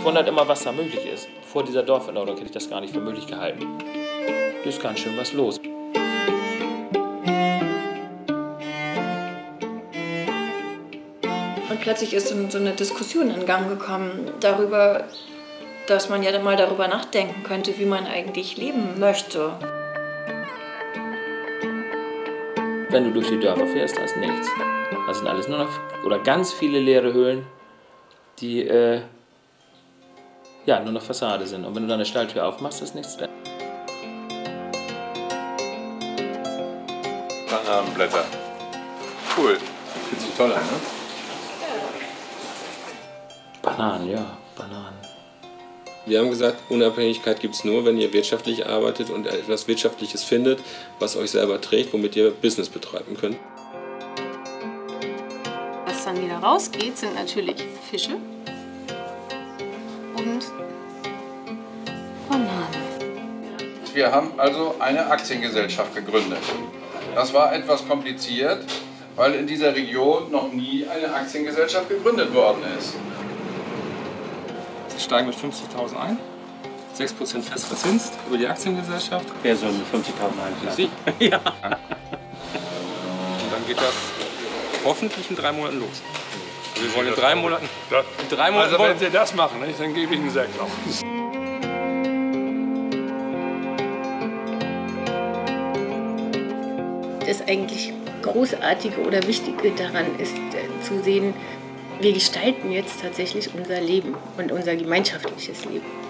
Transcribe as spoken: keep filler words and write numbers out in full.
wundert immer, was da möglich ist. Vor dieser Dorfverordnung hätte ich das gar nicht für möglich gehalten. Hier ist ganz schön was los. Und plötzlich ist so eine Diskussion in Gang gekommen darüber, dass man ja dann mal darüber nachdenken könnte, wie man eigentlich leben möchte. Wenn du durch die Dörfer fährst, da ist nichts. Das sind alles nur noch, oder ganz viele leere Höhlen, die äh, ja, nur noch Fassade sind. Und wenn du dann eine Stalltür aufmachst, ist nichts drin. Bananenblätter. Cool. Fühlt sich toll an, ne? Bananen, ja, Bananen. Wir haben gesagt, Unabhängigkeit gibt es nur, wenn ihr wirtschaftlich arbeitet und etwas Wirtschaftliches findet, was euch selber trägt, womit ihr Business betreiben könnt. Was dann wieder rausgeht, sind natürlich Fische und Bananen. Wir haben also eine Aktiengesellschaft gegründet. Das war etwas kompliziert, weil in dieser Region noch nie eine Aktiengesellschaft gegründet worden ist. Sie steigen mit fünfzigtausend ein, sechs Prozent fest verzinst über die Aktiengesellschaft. Wer soll mit fünfzigtausend einschlafen? Sie? Ja. Und dann geht das hoffentlich in drei Monaten los. Wir wollen in drei Monaten. In drei Monaten also wenn Sie das machen, dann gebe ich einen Sekt noch. Das eigentlich Großartige oder Wichtige daran ist äh, zu sehen, wir gestalten jetzt tatsächlich unser Leben und unser gemeinschaftliches Leben.